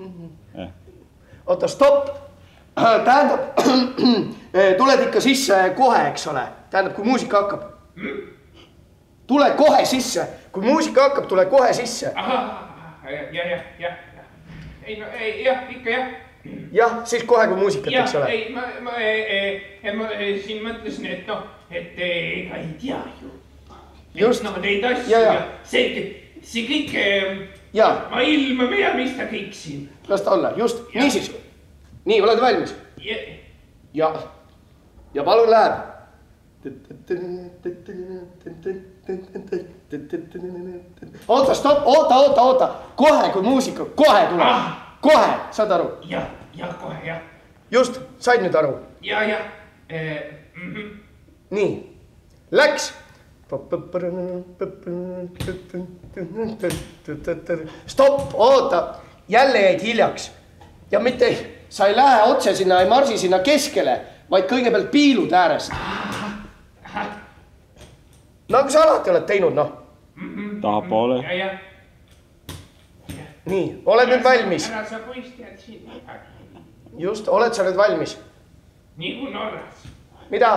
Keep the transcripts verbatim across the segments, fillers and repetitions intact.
Oota, stopp. Tähendab, tuled ikka sisse kohe, eks ole. Tähendab, kui muusika hakkab. Tule kohe sisse. Kui muusika hakkab, tule kohe sisse. Jah, jah, jah. Ei, no, jah, ikka jah. Jah, siis kohe, kui muusikat, eks ole. Ei, ma siin mõtlesin, et noh, et ega ei tea ju. Just. No neid asju ja see kõik ma ilma ja mis ta kõik siin. Las ta olla, just. Nii siis. Nii, oled valmis? Ja. Ja palun läheb. Oota, stopp, oota, oota, oota. Kohe, kui muusika, kohe tuleb. Kohe, saad aru? Jah, jah, kohe, jah. Just, said nüüd aru? Ja, jah. Nii, läks. Stopp, oota. Jälle jäid hiljaks. Ja mitte, sa ei lähe otse sinna, ei marsi sinna keskele, vaid kõigepealt piilud äärest. Nagu sa alati oled teinud, noh. Tahapoole. Ja, jah. Nii, oled nüüd valmis? Ära sa poist jääd siin midagi. Just, oled sa nüüd valmis? Nii kui Norras. Mida?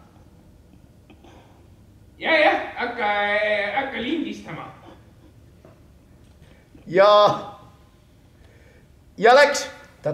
Ja, jah, hakka, hakka lindistama. Ja, ja läks.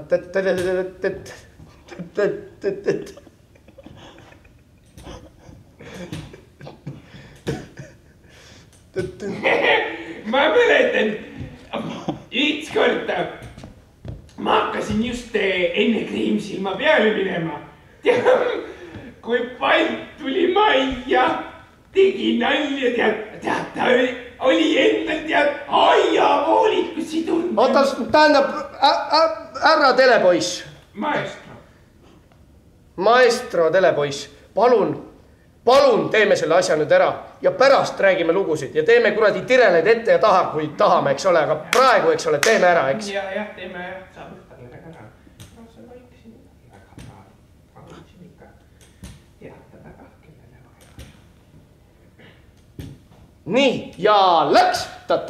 Ma mäletan, üks kord ma hakkasin just enne kriimsilma peale minema. Kui pall tuli majja, tegi nalja, tead, ta oli enda tead aiavoolikusi tundnud. Oota, tähendab, härra Telepoiss. Maestro. Maestro Telepoiss, palun, palun teeme selle asja nüüd ära ja pärast räägime lugusid ja teeme kuradi tireleid ette ja taha, kui tahame, eks ole, aga praegu, eks ole, teeme ära, eks. Ja, jah, teeme jah, saab õhtalle ära. No see vaiksin väga praegu. Ma võtsin ikka teatada ka, kellele vaja. Nii, ja läks.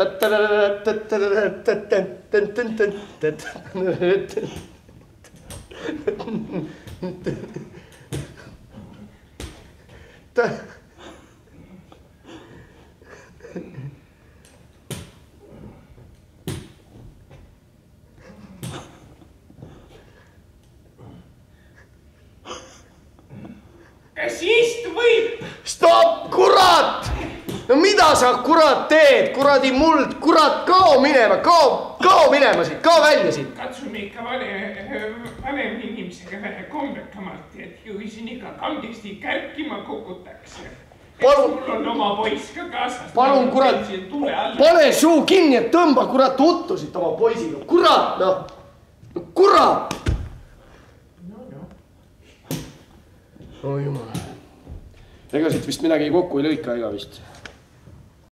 Kas istu võib? Stopp, kurat! No mida sa kurat teed? Kuradi muld, kurat, kao minema, kao, kao minema siit, kao välja siit. Katsume ikka vanem inimesega vähe kombekamalt, et ju siin ikka kangesti kärkima kukutakse. Palun, mul on oma poiss ka kaasas. Palun, kurat, pane suu kinni, et tõmba, kurat, uttusid oma poisiga. Kurat, noh, kurat! No, no. Oh jumal. Ega siit vist midagi kokku ei lõika ega vist.